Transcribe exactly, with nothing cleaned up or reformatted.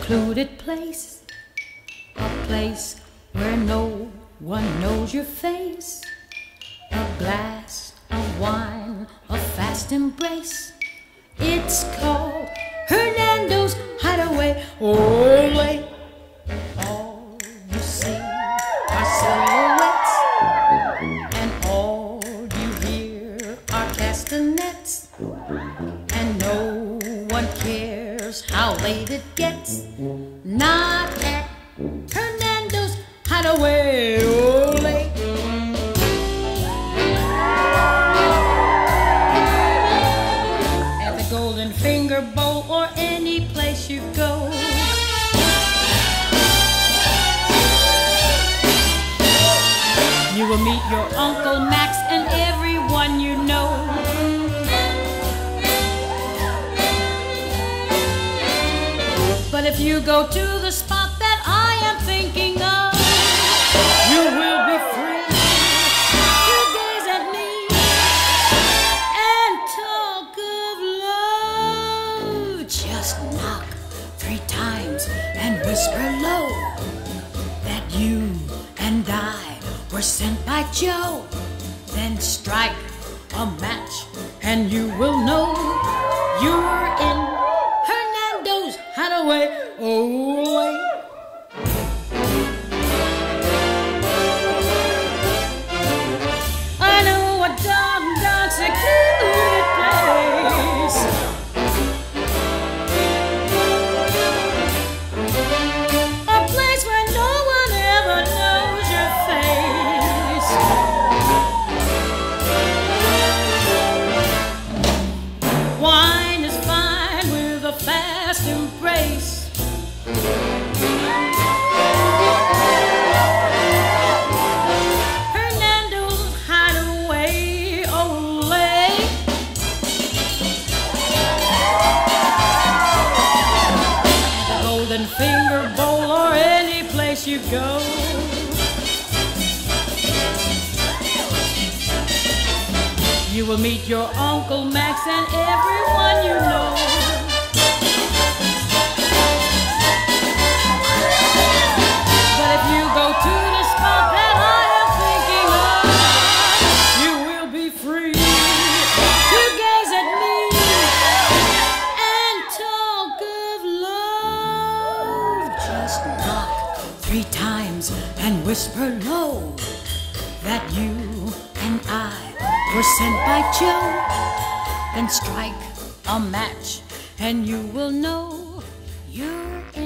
secluded place, a place where no one knows your face. A glass of wine, a fast embrace. It's called Hernando's Hideaway. Ole, all you see are silhouettes, and all you hear are castanets, and no one cares how late it gets. Not at Hernando's Hideaway. Ole. At the Golden Finger Bowl or any place you go, you will meet your Uncle Max and everyone you know. But if you go to the spot that I am thinking of, you will be free to gaze at me and talk of love. Just knock three times and whisper low that you and I were sent by Joe. Then strike a match and you will know you're in Hernando's Hideaway. Ole. I know a dark, dark, secluded place, a place where no one ever knows your face. Wine is fine with a fast embrace. Hernando's Hideaway. Ole. The Golden Finger Bowl or any place you go, you will meet your Uncle Max and everyone you know. But if you go to the spot that I am thinking of, you will be free to gaze at me and talk of love. Just knock three times and whisper low that you and I were sent by Joe. Then strike a match and you will know you're in